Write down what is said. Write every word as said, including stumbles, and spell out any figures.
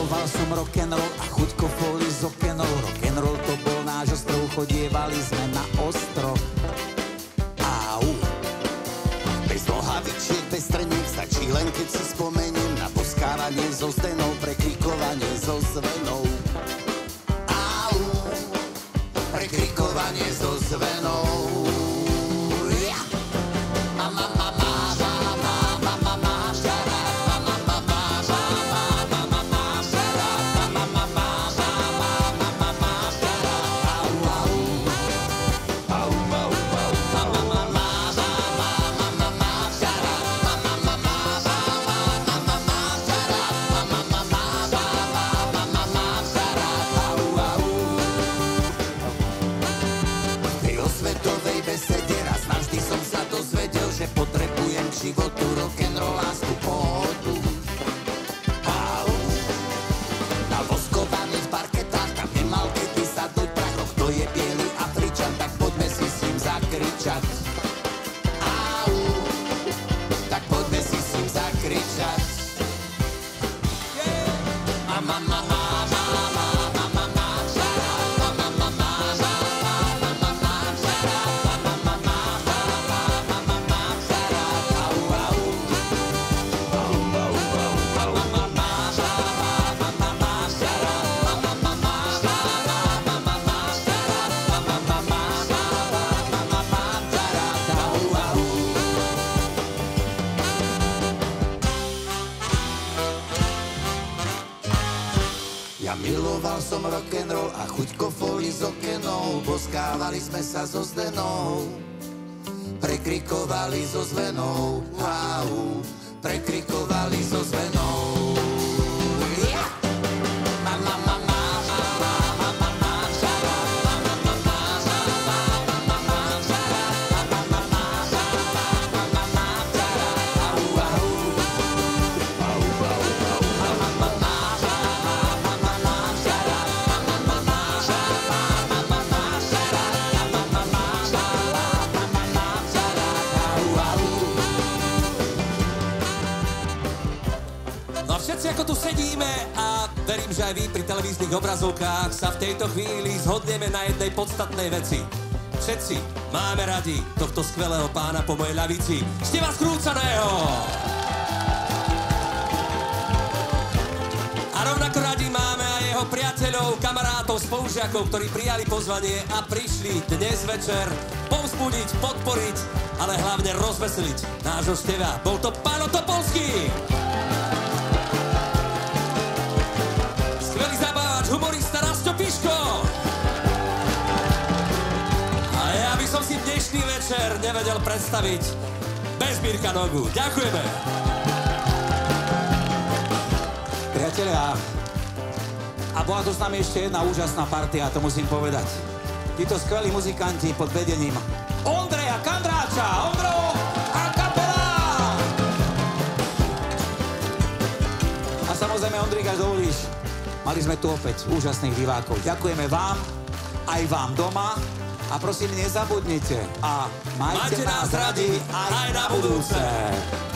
Miloval som rock'n'roll a chuť kofoli z okenov. Rock'n'roll to bol náš ostrov, chodievali sme na ostrov. Au. Bez nohavičiek, bez treniek, stačí len keď si spomeniem na boskávanie so zdenou, prekrikovanie so zvenou. Au. Prekrikovanie so zvenou. Ja. Mama, mama. Životu, rock'n'roll, lásku, pohodu. Au. Na voskovaných parketách, tam nemal kedy sadnúť prach. Kto je bielý Afričan, tak poďme si s ním zakričať. Au. Tak poďme si s ním zakričať. Yeah. Mama, mama, mama, mama. Ja miloval som rock'n'roll a chuť kofoli z okenov. Boskávali sme sa so zdenou, prekrikovali so zvenou. Au, prekrikovali so zvenou. Ja! Mama, mama, mama, mama, mama, žara, mama, mama, mama, mama, mama, žara, mama, mama, mama, mama, žara. Au, au. Au, au, au. Mama, mama. Všetci, ako tu sedíme a verím, že aj vy pri televíznych obrazovkách sa v tejto chvíli zhodneme na jednej podstatnej veci. Všetci máme radi tohto skvelého pána po mojej ľavici, Steva Skrúcaného. A rovnako radi máme aj jeho priateľov, kamarátov, spolužiakov, ktorí prijali pozvanie a prišli dnes večer povzbudiť, podporiť, ale hlavne rozveseliť nášho Steva. Bol to Páno Topolský. Humorista Rasto Piško. A ja by som si dnešný večer nevedel predstaviť bez Mirka Nogu. Ďakujeme. Priatelia, a bola tu s nami ešte jedna úžasná partia, to musím povedať. Títo skvelí muzikanti pod vedením Ondreja Kandráča. Ondro a kapela! A samozrejme, Ondrík, až dovolíš, mali sme tu opäť úžasných divákov. Ďakujeme vám, aj vám doma. A prosím, nezabudnite a majte, majte nás radi aj, aj na budúce.